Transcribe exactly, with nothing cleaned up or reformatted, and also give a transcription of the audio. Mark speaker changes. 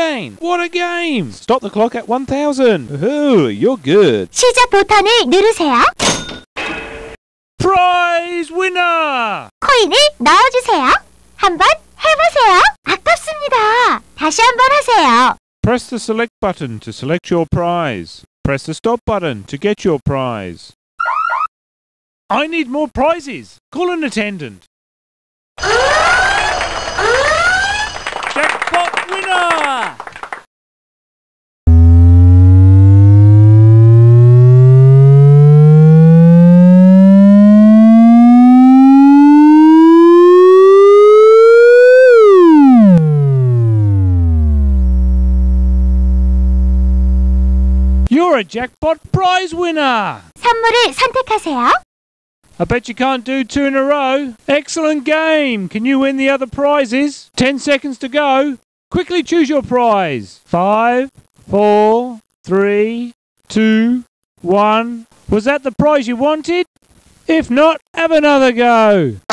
Speaker 1: again. What a game. Stop the clock at one thousand. Ooh, you're good.
Speaker 2: 시작 버튼을 누르세요.
Speaker 1: Prize winner!
Speaker 2: 코인을 넣어주세요. 한번 해보세요. 아깝습니다. 다시 한번 하세요.
Speaker 1: Press the select button to select your prize. Press the stop button to get your prize. I need more prizes. Call an attendant. Jackpot winner! You're a jackpot prize winner!
Speaker 2: 선물을 선택하세요.
Speaker 1: I bet you can't do two in a row. Excellent game! Can you win the other prizes? Ten seconds to go. Quickly choose your prize. Five, four, three, two, one. Was that the prize you wanted? If not, have another go.